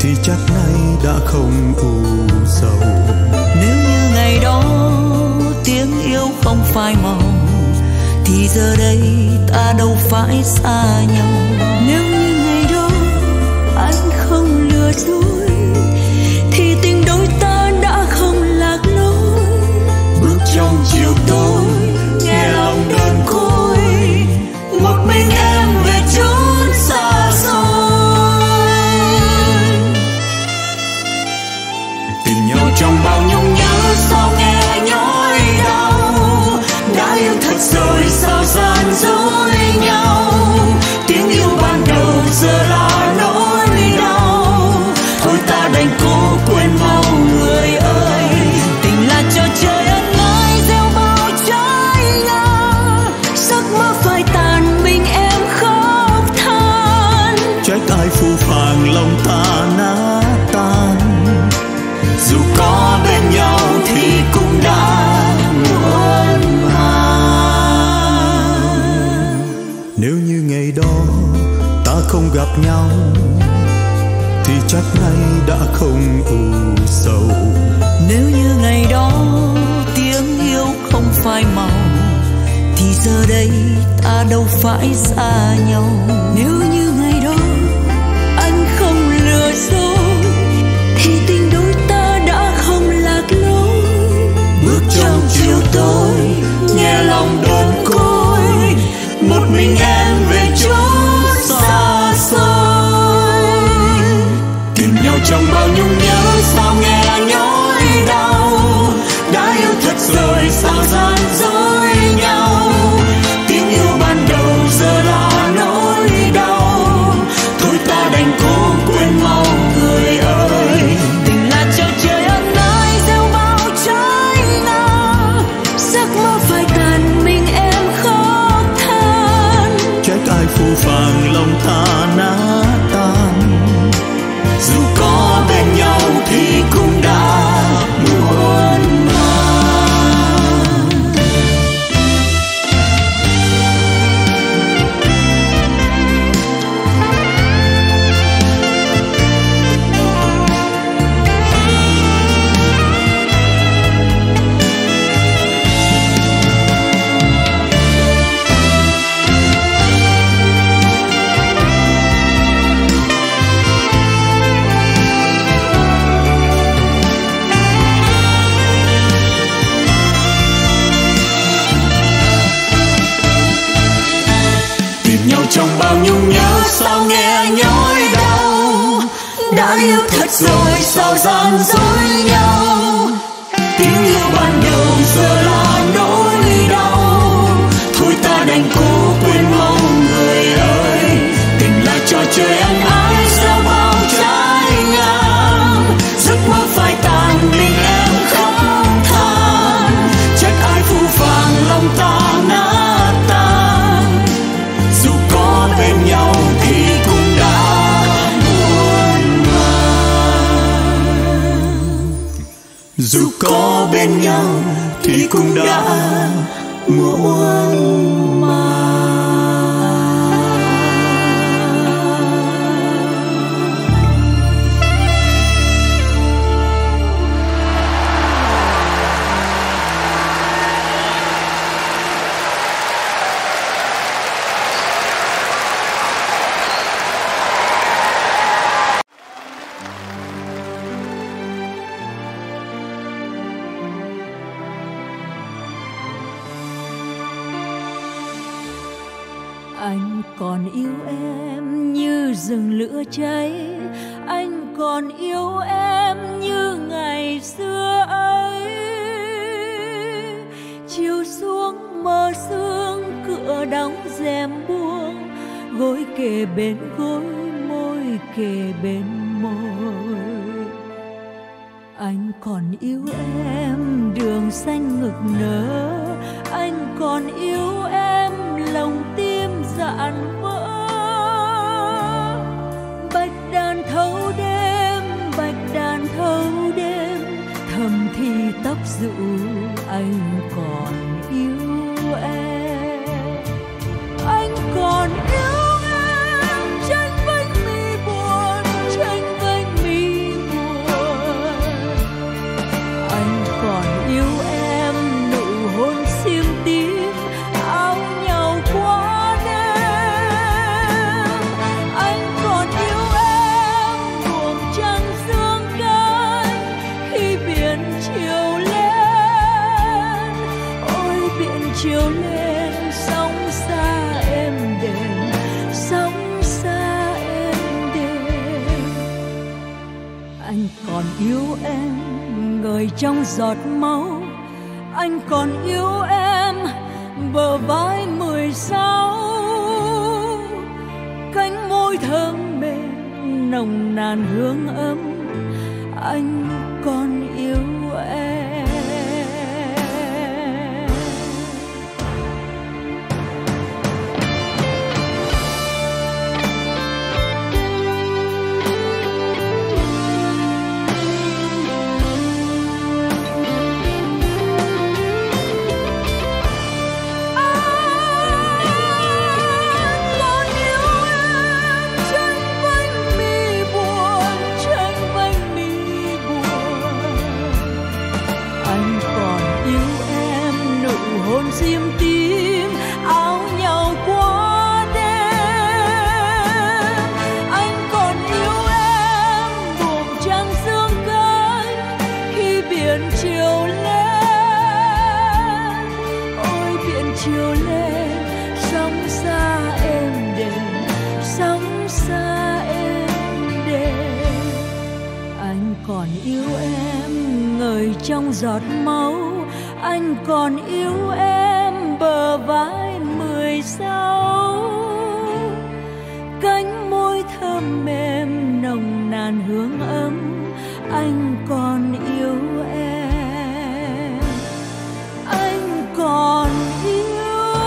thì chắc nay đã không u sầu. Nếu như ngày đó tiếng yêu không phai màu thì giờ đây ta đâu phải xa nhau. Nếu như ngày đó anh không lừa dối thì tình đôi ta đã không lạc lối. Bước trong chiều tối nghe lòng đơn côi, một mình em về chốn xa xôi. tìm nhau trong bao nhung nhớ, sao nghe nhói đau. Đã yêu thật rồi sao gian dối nhau. Tiếng yêu ban đầu giờ là nỗi đau, thôi ta đành cố quên mau người ơi. Tình là trò chơi ân ái gieo bao trái ngang, giấc mơ phai tàn mình em khóc than. Trách ai phũ phàng lòng ta nát tan, dù có bên nhau thì cũng đã muộn màng. Nếu như ngày đó ta không gặp nhau thì chắc nay đã không u sầu. Nếu như ngày đó tiếng yêu không phai màu thì giờ đây ta đâu phải xa nhau. Nếu như ngày đó anh không lừa dối thì tình đôi ta đã không lạc lối. Bước trong chiều tối nghe lòng đơn côi, một mình em về chốn xa xôi. Tìm nhau trong bao nhung nhớ, sao nghe nhói đau. Đã yêu thật rồi sao gian dối nhau. Tiếng yêu ban đầu giờ là nỗi đau, thôi ta đành cố quên mau người ơi. Tình là trò chơi ân ái gieo bao trái ngang, giấc mơ phai tàn mình em khóc than. Trách ai phũ phàng lòng ta nát tan, dù có bên nhau thì cũng đã muộn màng. Trong bao nhung nhớ, sao nghe nhói đau. Đã yêu thật rồi sao gian dối nhau. Tiếng yêu ban đầu giờ là nỗi đau, thôi ta đành cố quên mau người ơi. Tình là trò chơi ân ái gieo bao trái ngang, giấc mơ phai tàn mình em khóc than. Trách ai phũ phàng lòng ta nát tan, dù có bên nhau thì cũng đã muộn màng. Dù có bên nhau thì cũng đã muộn màng. Anh còn yêu em như rừng lửa cháy, anh còn yêu em như ngày xưa ấy. Chiều xuống mờ sương, cửa đóng rèm buông, gối kề bên gối, môi kề bên môi. Anh còn yêu em đường xanh ngực nở, anh còn yêu em lòng tim dạn vỡ. Bạch đàn thâu đêm, bạch đàn thâu đêm, thầm thì tóc rũ anh còn yêu em. Anh còn yêu em, tranh vênh mi buồn, tranh vênh mi Anh còn yêu em ngời trong giọt máu, anh còn yêu em bờ vai 16, cánh môi thơm mềm nồng nàn hương ấm, anh còn yêu em. Diêm tím áo nhau qua đêm, anh còn yêu em buồm trăng dương cánh khi biển chiều lên. Ôi biển chiều lên, sóng xa êm đềm, sóng xa êm đềm. Anh còn yêu em ngời trong giọt máu, anh còn yêu em bờ vai 16, cánh môi thơm mềm nồng nàn hương ấm, anh còn yêu em, anh còn yêu em.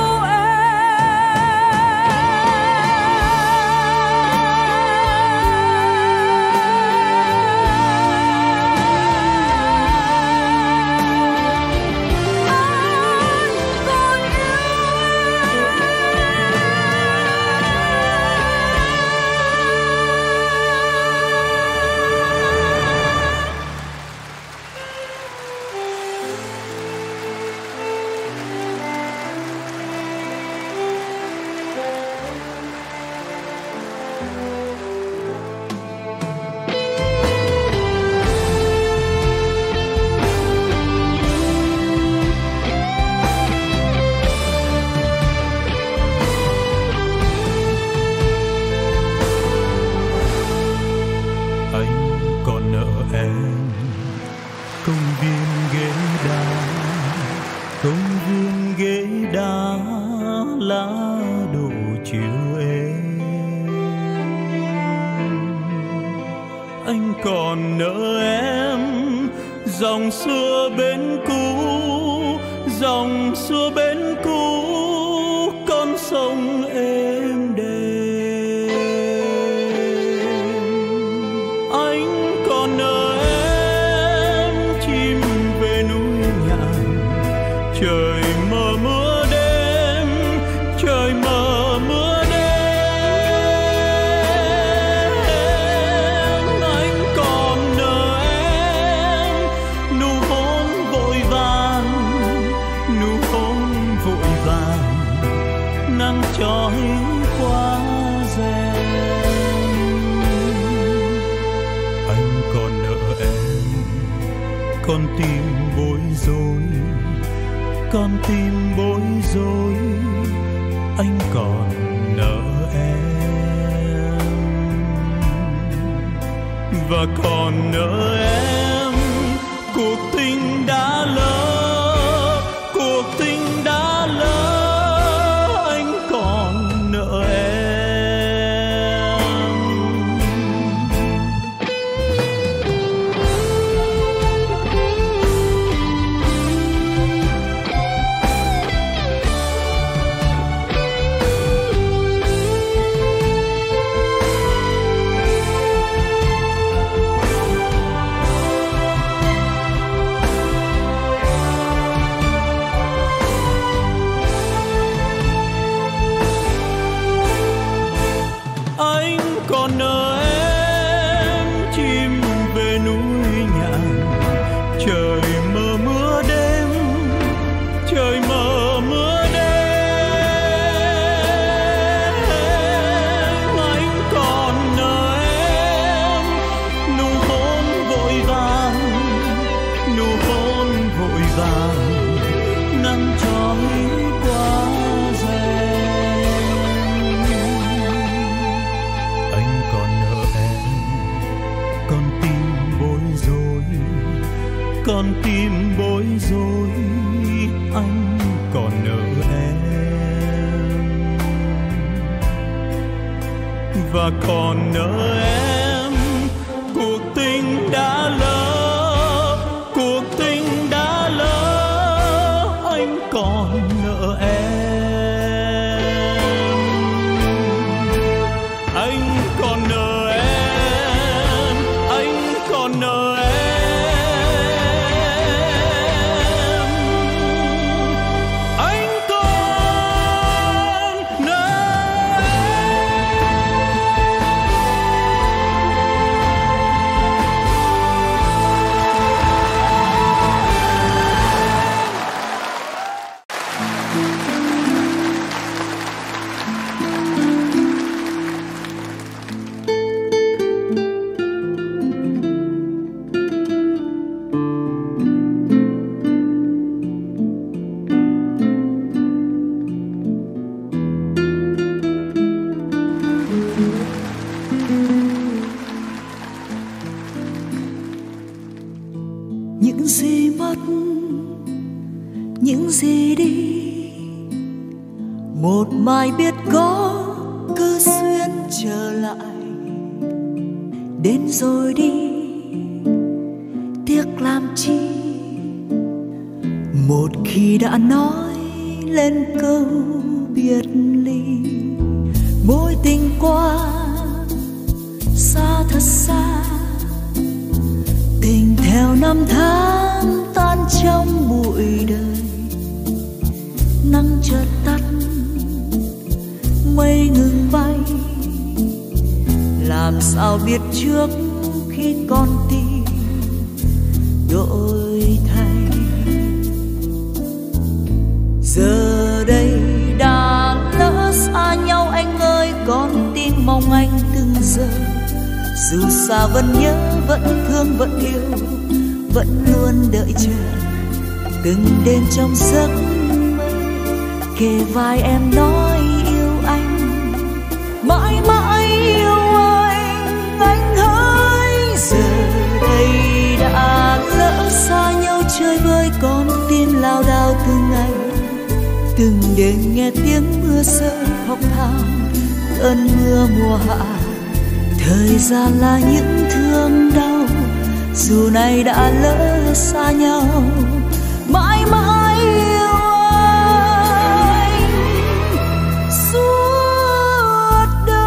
Anh còn nợ em dòng xưa bên cũ, dòng xưa bên cũ, con sông êm đềm. Anh còn nợ em chim về núi ngàn, trời mờ mưa đêm, trời mờ mưa. Trôi qua rèm, anh còn nợ em, con tim bối rối, con tim bối rối, anh còn nợ em, và còn nợ em cuộc tình đã lỡ, cuộc tình đã lỡ. con tim bối rối, anh còn nợ em và còn nợ em. Cuộc tình đã lỡ, cuộc tình đã lỡ, anh còn nợ em. Anh còn nợ em, anh còn nợ em. Những gì mất, những gì đi, một mai biết có cơ duyên trở lại. Đến rồi đi, tiếc làm chi, một khi đã nói lên câu biệt ly. Mối tình qua xa thật xa, tình theo năm tháng tan trong bụi đời. Nắng chợt tắt, mây ngừng bay, làm sao biết trước khi con tim đổi thay. Giờ đây đã lỡ xa nhau anh ơi, con tim mong anh từng giờ. Dù xa vẫn nhớ, vẫn thương, vẫn yêu, vẫn luôn đợi chờ. Từng đêm trong giấc mơ, kề vai em nói yêu anh, mãi mãi yêu anh hỡi. Giờ đây đã lỡ xa nhau chơi vơi, con tim lao đao từng ngày. Từng đêm nghe tiếng mưa rơi khóc than, cơn mưa mùa hạ. Thời gian là những thương đau, dù này đã lỡ xa nhau, mãi mãi yêu anh suốt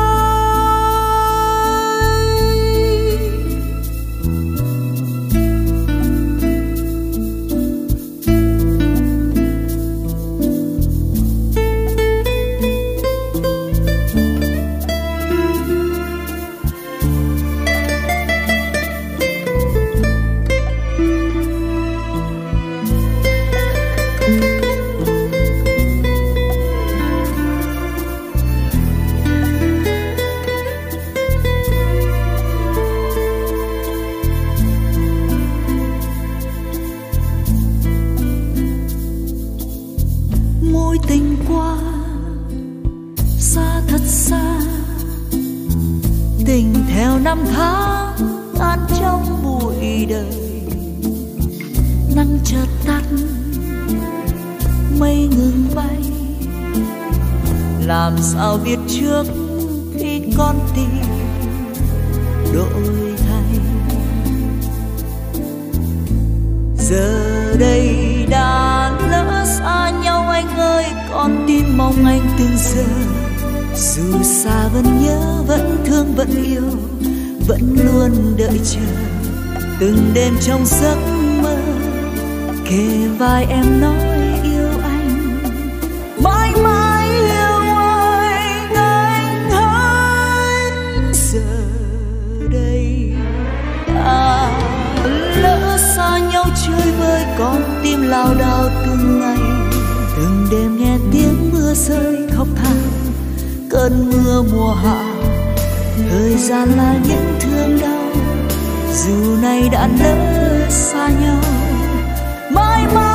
đời. Mối tình qua xa thật xa, tình theo năm tháng tan trong bụi đời. Nắng chợt tắt, mây ngừng bay, làm sao biết trước khi con tim đổi thay. Giờ đây đã lỡ xa nhau anh ơi, con tim mong anh từng giờ. Dù xa vẫn nhớ, vẫn thương, vẫn yêu, vẫn luôn đợi chờ. Từng đêm trong giấc mơ, kề vai em nói yêu anh, mãi mãi yêu anh hỡi. Giờ đây đã lỡ xa nhau chơi vơi, con tim lao đao từng ngày. Từng đêm nghe tiếng mưa rơi khóc than, cơn mưa mùa hạ. Thời gian là những thương đau, dù này đã lỡ xa nhau, mãi mãi